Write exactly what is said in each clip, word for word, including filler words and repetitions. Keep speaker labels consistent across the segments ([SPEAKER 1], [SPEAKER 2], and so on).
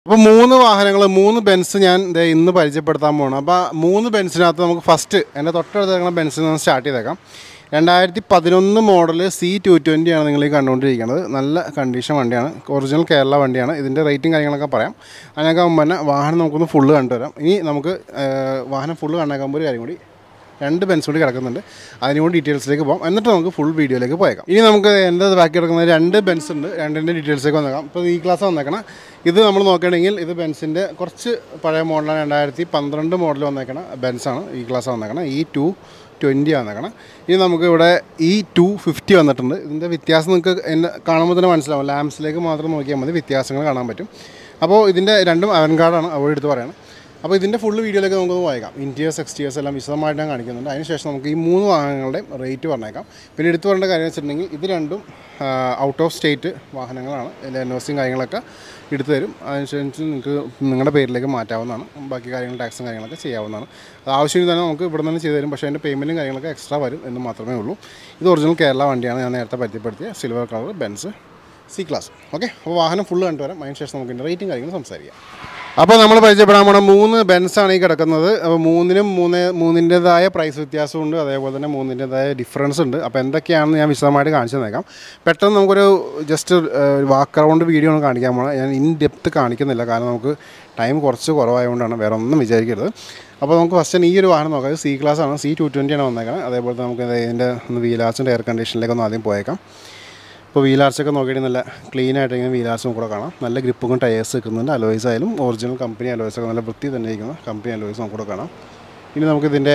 [SPEAKER 1] അപ്പോൾ മൂന്ന് വാഹനങ്ങൾ മൂന്ന് ബെൻസ് ഞാൻ ഇന്ന് പരിചയപ്പെടുത്താൻ പോകണം. അപ്പോൾ മൂന്ന് ബെൻസിനകത്ത് നമുക്ക് ഫസ്റ്റ് എൻ്റെ തൊട്ടടുത്ത് ബെൻസിൽ നിന്ന് സ്റ്റാർട്ട് ചെയ്തേക്കാം. രണ്ടായിരത്തി പതിനൊന്ന് മോഡൽ സി ടു ട്വൻറ്റി ആണ് നിങ്ങൾ ഈ കണ്ടുകൊണ്ടിരിക്കുന്നത്. നല്ല കണ്ടീഷൻ വണ്ടിയാണ്, ഒറിജിനൽ കേരള വണ്ടിയാണ്. ഇതിൻ്റെ റേറ്റും കാര്യങ്ങളൊക്കെ പറയാം. അതിനൊക്കെ മുമ്പ് തന്നെ വാഹനം നമുക്കൊന്ന് ഫുള്ള് കണ്ടുവരാം. ഇനി നമുക്ക് വാഹനം ഫുള്ള് കണ്ടാക്കുമ്പോൾ ഒരു കാര്യം കൂടി, രണ്ട് ബെൻസ് കൂടി കിടക്കുന്നുണ്ട്, അതിനുകൂടി ഡീറ്റെയിൽസിലേക്ക് പോകാം. എന്നിട്ട് നമുക്ക് ഫുൾ വീഡിയോയിലേക്ക് പോയേക്കാം. ഇനി നമുക്ക് എൻ്റെ ബാക്കി കിടക്കുന്ന രണ്ട് ബെൻസ് ഉണ്ട്, രണ്ടിൻ്റെ ഡീറ്റെയിൽസിലേക്ക് വന്നേക്കാം. ഇപ്പോൾ ഈ ക്ലാസ് വന്നേക്കണം. ഇത് നമ്മൾ നോക്കുകയാണെങ്കിൽ ഇത് ബെൻസിൻ്റെ കുറച്ച് പഴയ മോഡലാണ്. രണ്ടായിരത്തി പന്ത്രണ്ട് മോഡൽ വന്നേക്കണം ബെൻസാണ് ഈ ക്ലാസ് വന്നേക്കണം. ഈ ടു ട്വൻറ്റി വന്നേക്കണം. ഇനി നമുക്ക് ഇവിടെ ഈ ടു ഫിഫ്റ്റി വന്നിട്ടുണ്ട്. ഇതിൻ്റെ വ്യത്യാസം നിങ്ങൾക്ക് എന്നെ കാണുമ്പോൾ തന്നെ മനസ്സിലാവും. ലാംപ്സിലേക്ക് മാത്രം നോക്കിയാൽ മതി, വ്യത്യാസങ്ങൾ കാണാൻ പറ്റും. അപ്പോൾ ഇതിൻ്റെ രണ്ടും അവൻഗാർഡാണ്, അവിടെ എടുത്ത് പറയണം. അപ്പോൾ ഇതിൻ്റെ ഫുൾ വീഡിയോയിലേക്ക് നമുക്കൊന്ന് വായിക്കാം. ഇൻറ്റീരിയേഴ്സ് എക്സ്റ്റീരിയേഴ്സ് എല്ലാം വിശദമായിട്ട് ഞാൻ കാണിക്കുന്നുണ്ട്. അതിനുശേഷം നമുക്ക് ഈ മൂന്ന് വാഹനങ്ങളുടെയും റേറ്റ് പറഞ്ഞേക്കാം. പിന്നെ എടുത്തു പറയേണ്ട കാര്യം വെച്ചിട്ടുണ്ടെങ്കിൽ ഇത് രണ്ടും ഔട്ട് ഓഫ് സ്റ്റേറ്റ് വാഹനങ്ങളാണ്. ഇതിൻ്റെ എൻ ഒ സിയും കാര്യങ്ങളൊക്കെ എടുത്തു തരും. അതിനനുസരിച്ച് നിങ്ങൾക്ക് നിങ്ങളുടെ പേരിലേക്ക് മാറ്റാവുന്നതാണ്. ബാക്കി കാര്യങ്ങൾ ടാക്സും കാര്യങ്ങളൊക്കെ ചെയ്യാവുന്നതാണ്. അത് ആവശ്യം തന്നെ നമുക്ക് ഇവിടെ നിന്ന് ചെയ്തു തരും. പക്ഷേ അതിൻ്റെ പേയ്മെൻറ്റും കാര്യങ്ങളൊക്കെ എക്സ്ട്രാ വരും എന്ന് മാത്രമേ ഉള്ളൂ. ഇത് ഒറിജിനൽ കേരള വണ്ടിയാണ്, ഞാൻ നേരത്തെ പരിചയപ്പെടുത്തിയ silver colour Benz C class. Okay, അപ്പോൾ വാഹനം ഫുള്ള് കണ്ടുവരാം. അതിനുശേഷം നമുക്ക് ഇതിൻ്റെ റേറ്റും കാര്യങ്ങളും സംസാരിക്കാം. അപ്പോൾ നമ്മൾ പരിചയപ്പെടാൻ പോണ മൂന്ന് ബെൻസാണ് ഈ കിടക്കുന്നത്. അപ്പോൾ മൂന്നിനും മൂന്ന് മൂന്നിൻ്റേതായ പ്രൈസ് വ്യത്യാസമുണ്ട്, അതേപോലെ തന്നെ മൂന്നിൻ്റേതായ ഡിഫറൻസ് ഉണ്ട്. അപ്പോൾ എന്തൊക്കെയാണെന്ന് ഞാൻ വിശദമായിട്ട് കാണിച്ചു തന്നേക്കാം. പെട്ടെന്ന് നമുക്കൊരു ജസ്റ്റ് വാക്ക് അറൗണ്ട് വീഡിയോ ആണ് കാണിക്കാൻ പോകണം. ഞാൻ ഇൻ ഡെപ്ത് കാണിക്കുന്നില്ല, കാരണം നമുക്ക് ടൈം കുറച്ച് കുറവായതുകൊണ്ടാണ്, വേറെ ഒന്നും വിചാരിക്കരുത്. അപ്പോൾ നമുക്ക് ഫസ്റ്റ് ഈ ഒരു വാഹനം നോക്കാം. സി ക്ലാസ് ആണ്, സി ടു ട്വൻറ്റി ആണ് വന്നേക്കുന്നത്. അതേപോലെ നമുക്ക് ഇതിൻ്റെ ഒന്ന് വീലാർസിൻ്റെ എയർ കണ്ടീഷനിലേക്ക് ഒന്ന് ആദ്യം പോയേക്കാം. ഇപ്പോൾ വീലാർസൊക്കെ നോക്കിയിട്ട് നല്ല ക്ലീൻ ആയിട്ട് ഇങ്ങനെ വീലാർസും കൂടെ കാണാം. നല്ല ഗ്രിപ്പും ടയേഴ്സ് വെക്കുന്നുണ്ട്. അലോയ്സ് ആയാലും ഒറിജിനൽ കമ്പനി അലോയ്സൊക്കെ നല്ല വൃത്തി തന്നെ ഇരിക്കുന്ന കമ്പനി അലോയ്സ് നമുക്ക് കൂടെ കാണാം. ഇനി നമുക്കിതിൻ്റെ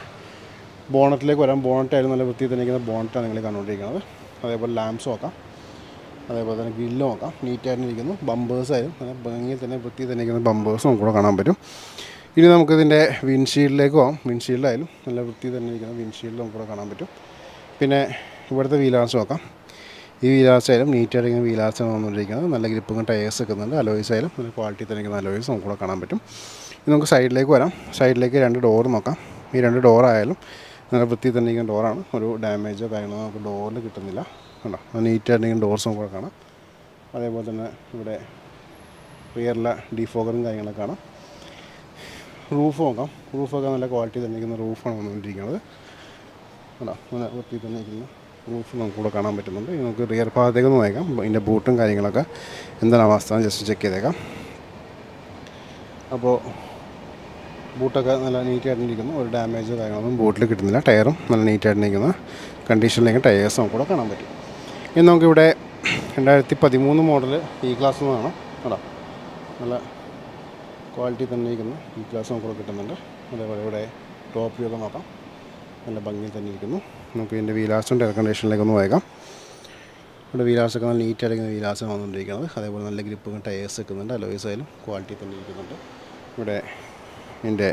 [SPEAKER 1] ബോണറ്റിലേക്ക് വരാം. ബോണറ്റായാലും നല്ല വൃത്തി തന്നെ ഇരിക്കുന്ന ബോണറ്റാണ് നിങ്ങൾ കണ്ടുകൊണ്ടിരിക്കുന്നത്. അതേപോലെ ലാംപ്സ് നോക്കാം, അതേപോലെ തന്നെ ഗ്രില്ല് നോക്കാം, നീറ്റായിട്ട് ഇരിക്കുന്നു. ബമ്പേഴ്സായാലും നല്ല ഭംഗിയിൽ തന്നെ വൃത്തി തന്നെ ഇരിക്കുന്ന ബമ്പേഴ്സ് നമുക്ക് കൂടെ കാണാൻ പറ്റും. ഇനി നമുക്കിതിൻ്റെ വിൻഷീൽഡിലേക്ക് പോകാം. വിൻഷീൽഡായാലും നല്ല വൃത്തി തന്നെ ഇരിക്കുന്ന വിൻഷീൽഡ് നമുക്ക് കൂടെ കാണാൻ പറ്റും. പിന്നെ ഇവിടുത്തെ വീലാർസ് നോക്കാം. ഈ വീലാർസ് ആയാലും നീറ്റായിട്ട് വീലാർസാണ് വന്നുകൊണ്ടിരിക്കുന്നത്. നല്ല ഗ്രിപ്പും ടയേഴ്സ് വെക്കുന്നുണ്ട്. അലോയ്സ് ആയാലും നല്ല ക്വാളിറ്റി തന്നെ ഇരിക്കുന്ന അലോയ്സ് നമുക്ക് കൂടെ കാണാൻ പറ്റും. ഇനി നമുക്ക് സൈഡിലേക്ക് വരാം. സൈഡിലേക്ക് രണ്ട് ഡോർ നോക്കാം. ഈ രണ്ട് ഡോറായാലും നല്ല വൃത്തി തന്നെ ഇരിക്കുന്ന ഡോറാണ്. ഒരു ഡാമേജോ കാര്യങ്ങളോ നമുക്ക് ഡോറിൽ കിട്ടുന്നില്ല. കണ്ടോ, നീറ്റായിട്ട് ഇരിക്കുന്ന ഡോർസ് നമുക്ക് കൂടെ കാണാം. അതേപോലെ തന്നെ ഇവിടെ റിയറിലെ ഡിഫോഗറും കാര്യങ്ങളൊക്കെ കാണാം. റൂഫ് നോക്കാം. റൂഫൊക്കെ നല്ല ക്വാളിറ്റി തന്നെ ഇരിക്കുന്ന റൂഫാണ് വന്നുകൊണ്ടിരിക്കുന്നത്. കണ്ടോ, നല്ല വൃത്തി തന്നെ ഇരിക്കുന്ന റൂഫ് നമുക്ക് കൂടെ കാണാൻ പറ്റുന്നുണ്ട്. നമുക്ക് റിയർ ഭാഗത്തേക്ക് നോക്കാം. ഇതിൻ്റെ ബൂട്ടും കാര്യങ്ങളൊക്കെ എന്താണ് അവസ്ഥ ജസ്റ്റ് ചെക്ക് ചെയ്തേക്കാം. അപ്പോൾ ബൂട്ടൊക്കെ നല്ല നീറ്റായിട്ടിരിക്കുന്നു. ഒരു ഡാമേജോ കാര്യങ്ങളൊന്നും ബൂട്ടിൽ കിട്ടുന്നില്ല. ടയറും നല്ല നീറ്റായിട്ടിരിക്കുന്ന കണ്ടീഷനിലേക്ക് ടയേഴ്സ് നമുക്ക് കൂടെ കാണാൻ പറ്റും. ഇനി നമുക്കിവിടെ രണ്ടായിരത്തി പതിമൂന്ന് മോഡൽ ഇ ക്ലാസ് എന്ന് കാണാം. കേട്ടോ, നല്ല ക്വാളിറ്റി തന്നെ ഇരിക്കുന്ന ഇ ക്ലാസ് നമുക്ക് കൂടെ കിട്ടുന്നുണ്ട്. അതേപോലെ ഇവിടെ ടോപ്പ് വ്യൂ ഒക്കെ നോക്കാം. നല്ല ഭംഗിയിൽ തന്നെ ഇരിക്കുന്നു. നമുക്ക് ഇതിൻ്റെ വീലാർസിൻ്റെ എയർ കണ്ടീഷനിലേക്ക് ഒന്ന് പോയേക്കാം. ഇവിടെ വീലാർസൊക്കെ നല്ല നീറ്റായിരിക്കുന്ന വീലാർസാണ് വന്നുകൊണ്ടിരിക്കുന്നത്. അതേപോലെ നല്ല ഗ്രിപ്പും ടയേഴ്സ് വെക്കുന്നുണ്ട്. അലോയ്സ് ആയാലും ക്വാളിറ്റി തന്നെ ഇരിക്കുന്നുണ്ട്. ഇവിടെ ഇതിൻ്റെ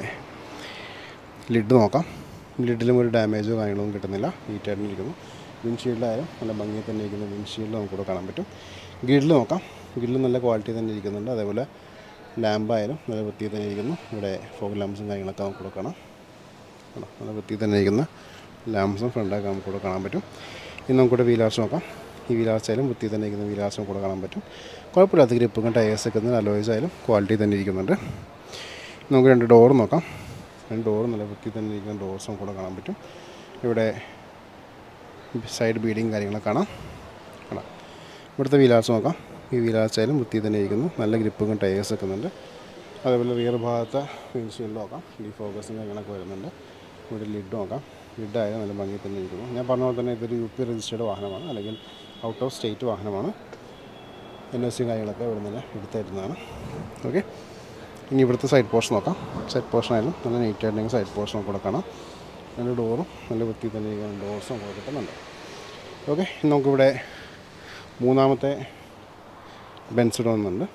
[SPEAKER 1] ലിഡ് നോക്കാം. ലിഡിലും ഒരു ഡാമേജോ കാര്യങ്ങളൊന്നും കിട്ടുന്നില്ല, നീറ്റായിട്ട് ഇരിക്കുന്നു. വിൻഷീൽഡായാലും നല്ല ഭംഗിയിൽ തന്നെ ഇരിക്കുന്ന വിൻഷീൽഡ് നമുക്കിവിടെ കാണാൻ പറ്റും. ഗ്രില്ല് നോക്കാം. ഗ്രില്ല് നല്ല ക്വാളിറ്റി തന്നെ ഇരിക്കുന്നുണ്ട്. അതേപോലെ ലാമ്പായാലും നല്ല വൃത്തിയിൽ തന്നെ ഇരിക്കുന്നു. ഇവിടെ ഫോഗ് ലാംപ്സും കാര്യങ്ങളൊക്കെ നമുക്കിവിടെ കാണാം. നല്ല വൃത്തിയിൽ തന്നെ ഇരിക്കുന്ന ലാംപ്സും ഫ്രണ്ടൊക്കെ നമുക്ക് കൂടെ കാണാൻ പറ്റും. ഇനി നമുക്കിവിടെ വീലാർസ് നോക്കാം. ഈ വീലാർസ് ആയാലും വൃത്തി തന്നെ ഇരിക്കുന്ന വീലാർസും കൂടെ കാണാൻ പറ്റും. കുഴപ്പമില്ലാത്ത ഗ്രിപ്പും ടയേഴ്സ് ഒക്കെ അലോയ്സ് ആയാലും ക്വാളിറ്റി തന്നെ ഇരിക്കുന്നുണ്ട്. നമുക്ക് രണ്ട് ഡോർ നോക്കാം. രണ്ട് ഡോർ നല്ല വൃത്തി തന്നെ ഇരിക്കുന്ന ഡോർസും കൂടെ കാണാൻ പറ്റും. ഇവിടെ സൈഡ് ബീഡിങ് കാര്യങ്ങളൊക്കെ കാണാം. കാണാം ഇവിടുത്തെ വീലാർസ് നോക്കാം. ഈ വീലാർസ് ആയാലും വൃത്തി തന്നെ ഇരിക്കുന്നു. നല്ല ഗ്രിപ്പും ടയേഴ്സ് വെക്കുന്നുണ്ട്. അതേപോലെ റിയർ ഭാഗത്തെ വിൻഷീൽഡ് നോക്കാം. ഈ ഫോക്കസും കാര്യങ്ങളൊക്കെ വരുന്നുണ്ട്. ഇവിടെ ലിഡ് നോക്കാം. ലിഡായാലും നല്ല ഭംഗി തന്നെ ഇരിക്കുന്നു. ഞാൻ പറഞ്ഞ പോലെ തന്നെ ഇതൊരു യു പി രജിസ്റ്റേർഡ് വാഹനമാണ്, അല്ലെങ്കിൽ ഔട്ട് ഓഫ് സ്റ്റേറ്റ് വാഹനമാണ്. എൻ ഒ സിയും കാര്യങ്ങളൊക്കെ ഇവിടെ നിന്ന് എടുത്തായിരുന്നതാണ്. ഓക്കെ, ഇനി ഇവിടുത്തെ സൈഡ് പോർഷൻ നോക്കാം. സൈഡ് പോർഷൻ ആയാലും നല്ല നീറ്റായിട്ടുണ്ടെങ്കിൽ സൈഡ് പോർഷൻ കൂടെ കാണാം. നല്ല ഡോറും നല്ല വൃത്തി തന്നെ ഇരിക്കുന്ന ഡോർസും കൂടെ കിട്ടുന്നുണ്ട്. ഓക്കെ, നമുക്കിവിടെ മൂന്നാമത്തെ ബെൻസ് വന്നുണ്ട്.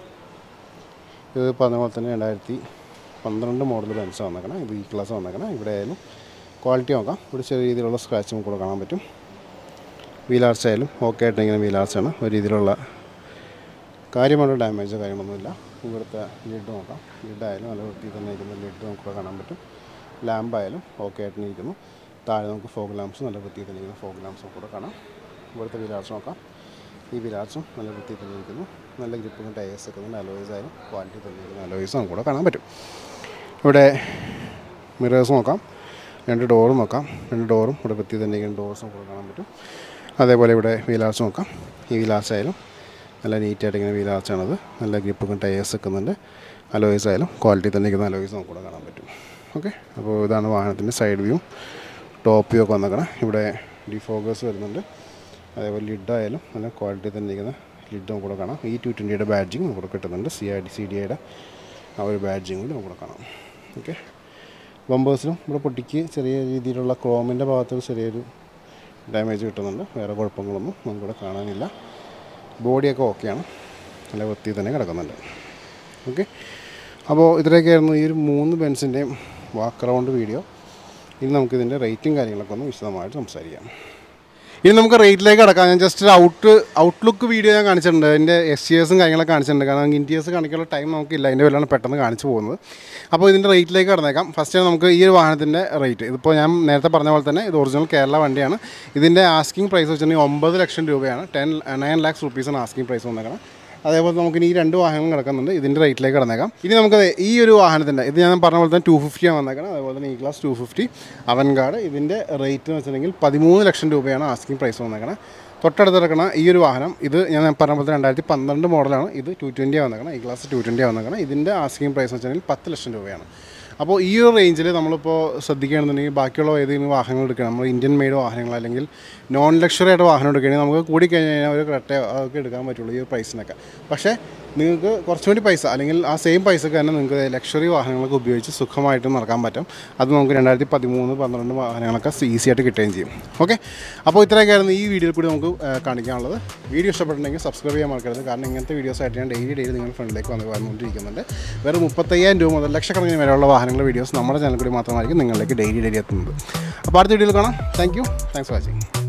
[SPEAKER 1] ഇത് പറഞ്ഞ പോലെ തന്നെ രണ്ടായിരത്തി പന്ത്രണ്ട് മോഡൽ ബെൻസ് വന്നേക്കണം. ഇത് ഈ ക്ലാസ് വന്നേക്കണം. ഇവിടെ ആയാലും ക്വാളിറ്റി നോക്കാം. ഇവിടെ ചെറിയ രീതിയിലുള്ള സ്ക്രാച്ചും കൂടെ കാണാൻ പറ്റും. വീലാർസ് ആയാലും ഓക്കെ ആയിട്ട് ഇങ്ങനെ വീലാർസാണ്. ഒരു രീതിയിലുള്ള കാര്യമായിട്ട് ഡാമേജോ കാര്യങ്ങളൊന്നുമില്ല. ഇവിടുത്തെ ലിഡ് നോക്കാം. ലിഡായാലും നല്ല വൃത്തി തന്നെ ഇരിക്കുന്ന ലിഡ് നമുക്ക് കാണാൻ പറ്റും. ലാമ്പായാലും ഓക്കെ ആയിട്ട് ഇരിക്കുന്നു. താഴെ നമുക്ക് ഫോഗ് ലാംപ്സ് നല്ല വൃത്തി തന്നെ ഇരിക്കുന്ന ഫോഗ് ലാംസും കൂടെ കാണാം. ഇവിടുത്തെ വീലാർസ് നോക്കാം. ഈ വിലാസും നല്ല വൃത്തിയിൽ തന്നെ ഇരിക്കുന്നു. നല്ല ഗ്രിപ്പും ടയേഴ്സ് ഒക്കെ ഉണ്ട്. അലോയ്സ് ആയാലും ക്വാളിറ്റി തന്നെ ഇരിക്കുന്ന അലോയ്സ് നമുക്ക് കൂടെ കാണാൻ പറ്റും. ഇവിടെ മിറേഴ്സ് നോക്കാം, രണ്ട് ഡോറും നോക്കാം. രണ്ട് ഡോറും ഇവിടെ വൃത്തി തന്നെ ഇരിക്കുന്ന ഡോർസും കൂടെ കാണാൻ പറ്റും. അതേപോലെ ഇവിടെ വീലാർച്ച് നോക്കാം. ഈ വീലാർച്ച് ആയാലും നല്ല നീറ്റായിട്ട് ഇങ്ങനെ വീലാർച്ചാണത്. നല്ല ഗ്രിപ്പും ടയേഴ്സ് വെക്കുന്നുണ്ട്. അലോയ്സ് ആയാലും ക്വാളിറ്റി തന്നെ ഇരിക്കുന്ന അലോയ്സ് നമുക്ക് കൂടെ കാണാൻ പറ്റും. ഓക്കെ, അപ്പോൾ ഇതാണ് വാഹനത്തിൻ്റെ സൈഡ് വ്യൂ. ടോപ്പ് വ്യൂ ഒക്കെ വന്നേക്കണം. ഇവിടെ ഡിഫോഗേഴ്സ് വരുന്നുണ്ട്. അതേപോലെ ലിഡായാലും നല്ല ക്വാളിറ്റി തന്നെ ഇരിക്കുന്ന ലിഡ് നമുക്ക് കൂടെ കാണാം. ഈ ടു ട്വൻറ്റിയുടെ ബാഡ്ജിങ് നമുക്ക് കിട്ടുന്നുണ്ട്. C I D C D ഐയുടെ ആ ഒരു ബാഡ്ജിങ് കൂടി നമുക്ക് കാണാം. ഓക്കെ, ബമ്പേഴ്സിലും ഇവിടെ പൊട്ടിക്ക് ചെറിയ രീതിയിലുള്ള ക്രോമിൻ്റെ ഭാഗത്തൊരു ചെറിയൊരു ഡാമേജ് കിട്ടുന്നുണ്ട്. വേറെ കുഴപ്പങ്ങളൊന്നും നമുക്കിവിടെ കാണാനില്ല. ബോഡിയൊക്കെ ഓക്കെയാണ്, നല്ല വൃത്തി തന്നെ കിടക്കുന്നുണ്ട്. ഓക്കെ, അപ്പോൾ ഇത്രയൊക്കെയായിരുന്നു ഈ ഒരു മൂന്ന് ബെൻസിൻ്റെയും വാക്ക് അറൗണ്ട് വീഡിയോ. ഇനി നമുക്കിതിൻ്റെ റേറ്റും കാര്യങ്ങളൊക്കെ ഒന്ന് വിശദമായിട്ട് സംസാരിക്കാം. ഇനി നമുക്ക് റേറ്റിലേക്ക് കിടക്കാം. ഞാൻ ജസ്റ്റ് ഒരു ഔട്ട് ഔട്ട്ലുക്ക് വീഡിയോ ഞാൻ കാണിച്ചിട്ടുണ്ട്. അതിൻ്റെ എസ് സി എസും കാര്യങ്ങളൊക്കെ കാണിച്ചിട്ടുണ്ട്. കാരണം ഇൻറ്റീരിയേഴ്സ് കാണിക്കാനുള്ള ടൈം നമുക്കില്ല, അതിൻ്റെ വിലയാണ് പെട്ടെന്ന് കാണിച്ചു പോകുന്നത്. അപ്പോൾ ഇതിൻ്റെ റേറ്റിലേക്ക് കിടന്നേക്കാം. ഫസ്റ്റ് നമുക്ക് ഈ ഒരു വാഹനത്തിൻ്റെ റേറ്റ്, ഇതിപ്പോൾ ഞാൻ നേരത്തെ പറഞ്ഞ പോലെ തന്നെ ഇത് ഒറിജിനൽ കേരള വണ്ടിയാണ്. ഇതിൻ്റെ ആസ്കിങ് പ്രൈസ് വെച്ചിട്ടുണ്ടെങ്കിൽ ഒമ്പത് ലക്ഷം രൂപയാണ്. ടെൻ നയൻ ലാക്സ് റുപ്പീസാണ് ആസ്കിങ് പ്രൈസ് വന്നേക്കണം. അതേപോലെ നമുക്ക് ഇനി ഈ രണ്ട് വാഹനങ്ങൾ കിടക്കുന്നുണ്ട്. ഇതിൻ്റെ റേറ്റിലേക്ക് കിടന്നേക്കാം. ഇനി നമുക്ക് ഈ ഒരു വാഹനത്തിൻ്റെ, ഇത് ഞാൻ പറഞ്ഞ പോലെ തന്നെ ടു ഫിഫ്റ്റിയാണ് വന്നേക്കണം. അതേപോലെ തന്നെ E class two fifty avantgarde, ഇതിൻ്റെ റേറ്റ് എന്ന് വെച്ചിട്ടുണ്ടെങ്കിൽ പതിമൂന്ന് ലക്ഷം രൂപയാണ് ആസ്കിങ് പ്രൈസ് വന്നേക്കണം. തൊട്ടടുത്ത് കിടക്കുന്ന ഈ ഒരു വാഹനം, ഇത് ഞാൻ പറഞ്ഞ പോലെ രണ്ടായിരത്തി പന്ത്രണ്ട് മോഡലാണ്. ഇത് ടു ട്വൻറ്റിയാണ് വന്നേക്കണം. ഇ ക്ലാസ് ടു ട്വൻറ്റിയാണ് വന്നേക്കണം. ഇതിൻ്റെ ആസ്കിങ് പ്രൈസ് എന്ന് വെച്ചിട്ടുണ്ടെങ്കിൽ പത്ത് ലക്ഷം രൂപയാണ്. അപ്പോൾ ഈ ഒരു റേഞ്ചിൽ നമ്മളിപ്പോൾ ശ്രദ്ധിക്കുകയാണെന്നുണ്ടെങ്കിൽ ബാക്കിയുള്ള ഏതെങ്കിലും വാഹനങ്ങൾ എടുക്കണം, നമ്മൾ ഇന്ത്യൻ മെയ്ഡ് വാഹനങ്ങൾ അല്ലെങ്കിൽ നോൺ ലക്ഷറി ആയിട്ട് വാഹനം എടുക്കുകയാണെങ്കിൽ നമുക്ക് കൂടിക്കഴിഞ്ഞ് കഴിഞ്ഞാൽ ഒരു ക്രെറ്റയോ അതൊക്കെ എടുക്കാൻ പറ്റുള്ളൂ ഈ ഒരു പ്രൈസിനൊക്കെ. പക്ഷേ നിങ്ങൾക്ക് കുറച്ചും കൂടി പൈസ അല്ലെങ്കിൽ ആ സെയിം പൈസക്ക് തന്നെ നിങ്ങൾക്ക് ലക്ഷറി വാഹനങ്ങളൊക്കെ ഉപയോഗിച്ച് സുഖമായിട്ട് നടക്കാൻ പറ്റും. അത് നമുക്ക് രണ്ടായിരത്തി പതിമൂന്ന് പന്ത്രണ്ട് വാഹനങ്ങളൊക്കെ ഈസി ആയിട്ട് കിട്ടുകയും ചെയ്യും. ഓക്കെ, അപ്പോൾ ഇത്രയൊക്കെയായിരുന്നു ഈ വീഡിയോയിൽ കൂടി നമുക്ക് കാണിക്കാനുള്ളത്. വീഡിയോ ഇഷ്ടപ്പെട്ടിട്ടുണ്ടെങ്കിൽ സബ്സ്ക്രൈബ് ചെയ്യാൻ മറക്കരുത്. കാരണം ഇങ്ങനത്തെ വീഡിയോസ് ആയിട്ട് ഞാൻ ഡെയിലി ഡെയിലി നിങ്ങളുടെ ഫ്രണ്ടിലേക്ക് വന്ന് വന്നുകൊണ്ടിരിക്കുന്നുണ്ട്. വേറെ മുപ്പത്തയ്യായിരം രൂപ മുതൽ ലക്ഷക്കണക്കിന് വരെയുള്ള വാഹനങ്ങളുടെ വീഡിയോസ് നമ്മുടെ ചാനൽ കൂടി മാത്രമായിരിക്കും നിങ്ങളിലേക്ക് ഡെയിലി ഡെയിലി എത്തുന്നത്. അപ്പോൾ അടുത്ത വീഡിയോയിൽ കാണാം. Thank you, thanks for watching.